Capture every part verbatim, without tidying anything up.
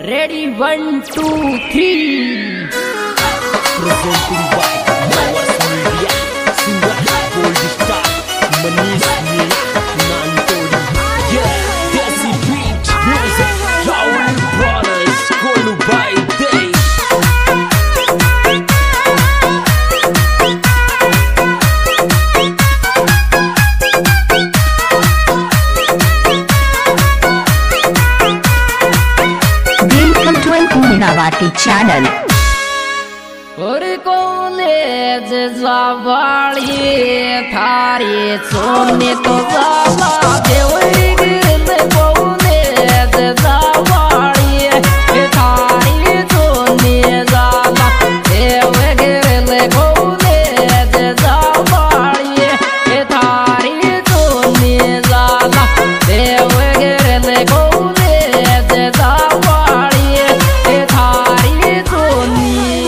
Ready, one, two, three. Presenting by Mawas Media, Suara Gold Star, Manis Mila, Nantodi. Yeah, Desi Beat Music, Raul Brothers, Kolu by Day. Minawati channel. और college जावाली थारी सोने तो जावा देवरी गिरल college जावाली थारी सोने जावा देव गिरल कॉलेज जावाली थारी सोने जावा देव गिरल कॉलेज जावाली थारी सोने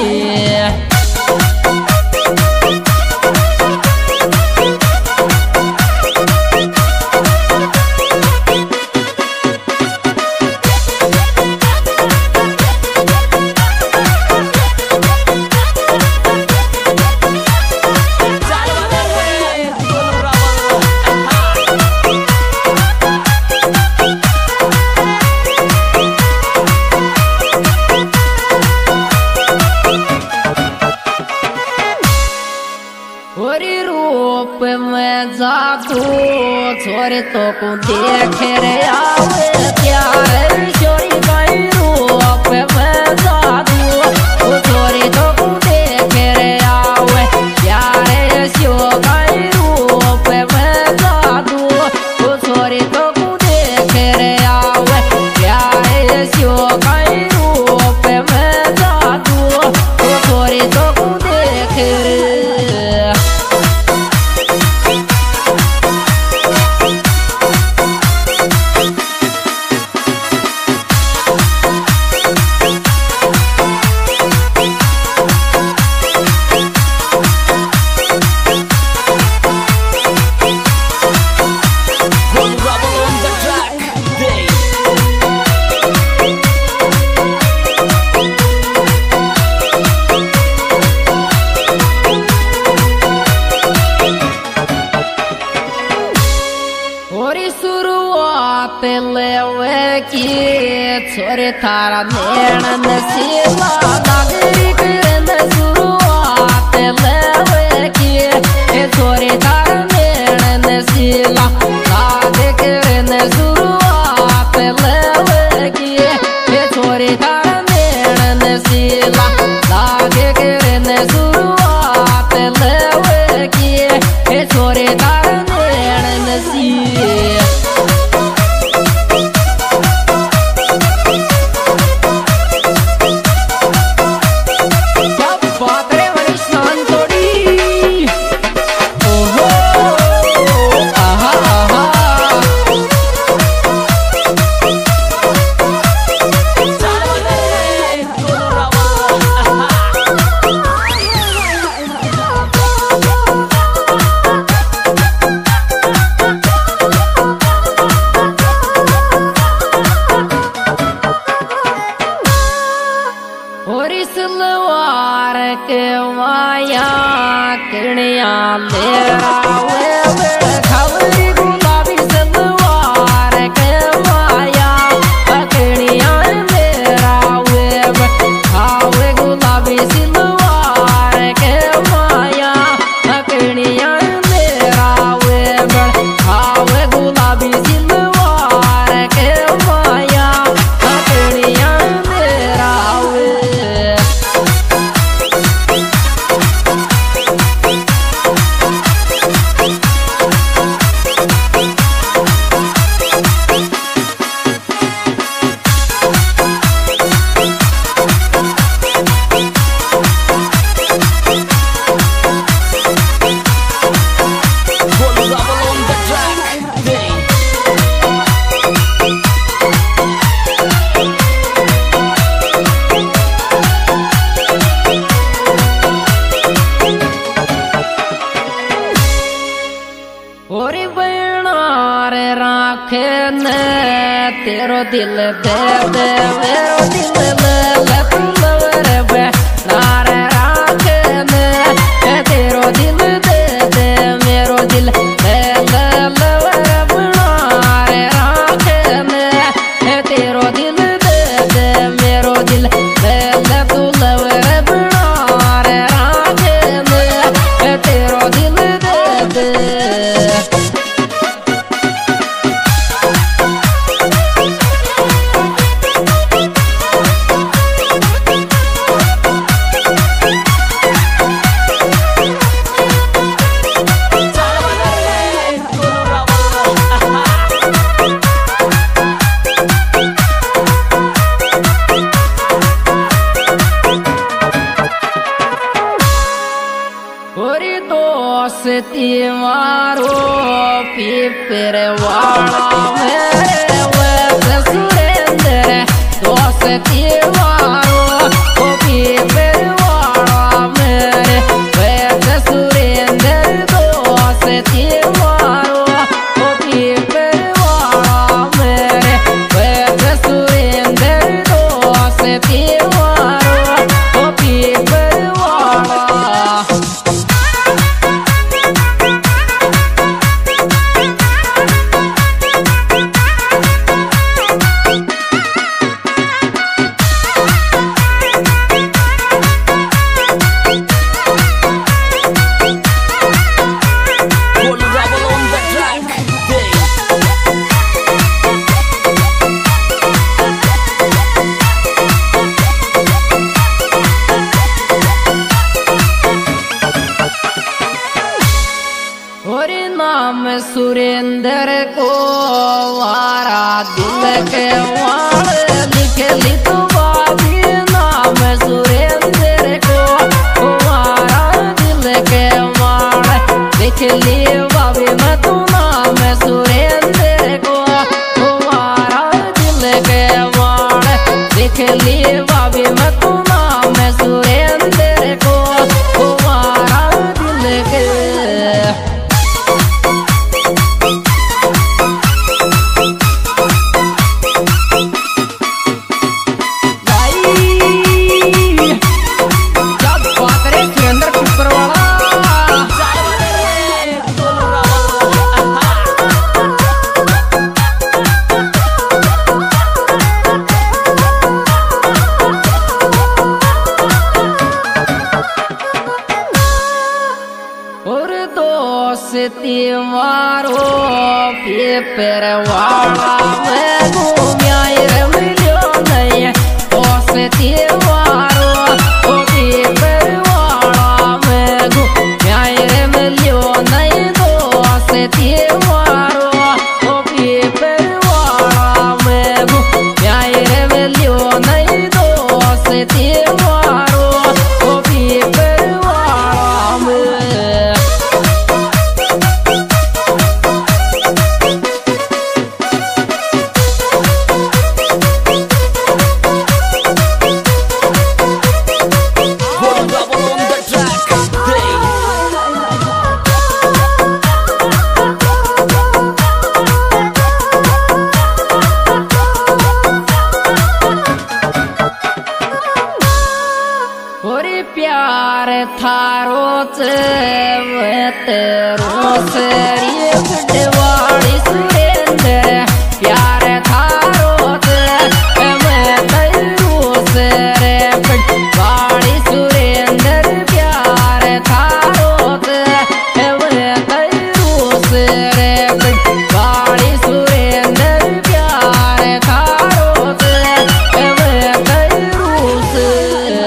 छोरी रूप में जादू छोरे तो को देख रे आवे प्यार छोरी गई रूप में जादू छोरी तो को देख रे आवे प्यार शो गई रूप में जादू छोरी तो को देख रे आवे प्यार शो गई रूप में जादू छोरी तो को देख रे लेवे की छोरे थारा नैन नसीला नागरिक शुरुआत लेवे की छोरे थारा नैन नसीला नागरिक शुरुआत लेवे की छोरे थारा नैन नसीला नागरिक शुरुआत लेवे की छोरे थारा नैन नसीला के माया किणिया ले रावे खबरी गुलाबी सलवार के माया किणिया ले रावे खावे गुलाबी सलवार के माया किणिया ले रावे खावे गुलाबी सलवार के माया किणिया ले रावे राखे ने तेरो दिल दे दे मेरो दिल मारो पीपर वाला मेरे वैसे सुरेंद्र दोस्ती मारो ओ पीपर वाला मेरे वैसे सुरेंद्र दोस्ती मारो ओ पीपर वाला मेरे वैसे सुरेंद्र दोस्ती मारो ओ पीपर वाला। नाम सुरेंद्र को वारा दिल के वाल लिख ली तो बाबी नाम सुरेंद्र को वारा दिल के वाल लिख ली बाबी मैं तू नाम सुरेंद्र को वारा दिल के वाल लिख ली बाबी मैं तू नाम सुरेंद्र को वारा दिल के। दोस्ती मारो पेपर वाला मैं घूमिया रे मिलो नहीं दोस्ती मारो ओ पेपर वाला मैं घूमिया रे मिलो नहीं दोस्ती मारो ओ पेपर वाला मैं घूमिया रे मिलो नहीं दोस्ती मारो ओ पेपर वाला मैं। प्यार थारो तेरो सरी गुडवाड़ी सुरेंद्र प्यार थारो मैं तेरो सरे गुडवाड़ी सुरेंद्र प्यार थारो मैं तेरो सरे गुडवाड़ी सुरेंद्र प्यार थारो मैं तेरो से।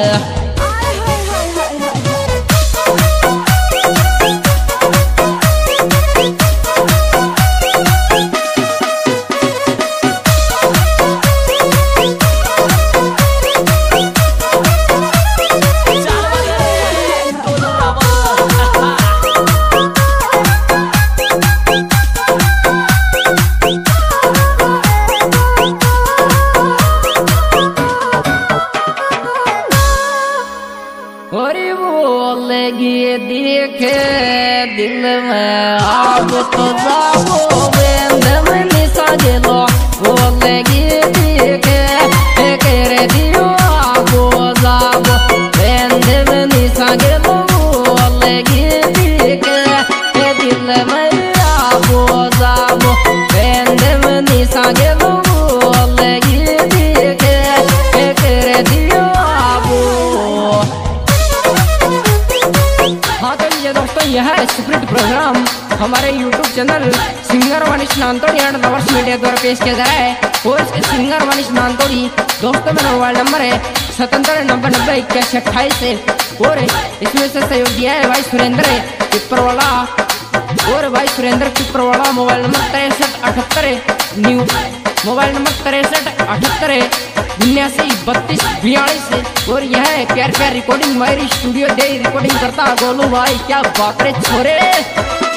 बोलेगी देखे दिल में आप तो जाओ बेंद में निशा गेलो बोलेगी देखे करे दियो आपो जाओ बेंद में निशा गेलो बोलेगी देखे दिल में आपो जाओ बेंद में निशा गेलो बोलेगी देखे करे दियो आपो। हाँ तो ये दोस्तों यह है स्प्रिट प्रोग्राम हमारे यूट्यूब चैनल सिंगर वनिश नानतोड़ी एंड लवर्स मीडिया द्वारा पेश किया जा रहा है और इसके सिंगर वनिश नानतोड़ी दोस्तों मेरा मोबाइल नंबर है सतहत्तर नब्बे नब्बे इक्यासी अट्ठाईस है और इसमें से सहयोग दिया है भाई सुरेंद्र पिपरवाला और भाई सुरेंद्र पिपरवाला मोबाइल नंबर तिरसठ अठहत्तर न्यू मोबाइल नंबर तिरसठ अठहत्तर उन्यासी बत्तीस बयालीस और यह है प्यार प्यार रिकॉर्डिंग मेरी स्टूडियो दे रिकॉर्डिंग करता गोलू भाई क्या बात रे छोरे।